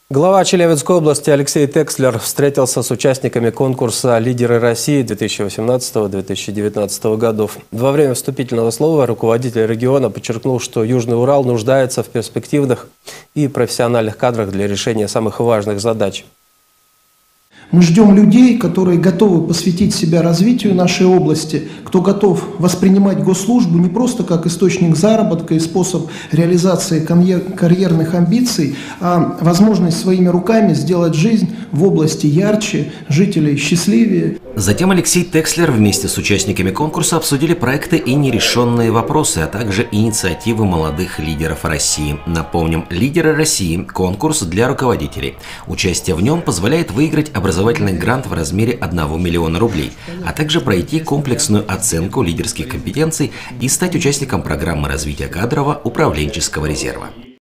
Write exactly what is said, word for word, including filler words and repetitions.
Глава Челябинской области Алексей Текслер встретился с участниками конкурса «Лидеры России» две тысячи восемнадцатого — две тысячи девятнадцатого годов. Во время вступительного слова руководитель региона подчеркнул, что Южный Урал нуждается в перспективных и профессиональных кадрах для решения самых важных задач. Мы ждем людей, которые готовы посвятить себя развитию нашей области, кто готов воспринимать госслужбу не просто как источник заработка и способ реализации карьерных амбиций, а возможность своими руками сделать жизнь в области ярче, жителей счастливее. Затем Алексей Текслер вместе с участниками конкурса обсудили проекты и нерешенные вопросы, а также инициативы молодых лидеров России. Напомним, «Лидеры России» – конкурс для руководителей. Участие в нем позволяет выиграть образовательный грант в размере одного миллиона рублей, а также пройти комплексную оценку лидерских компетенций и стать участником программы развития кадрового управленческого резерва.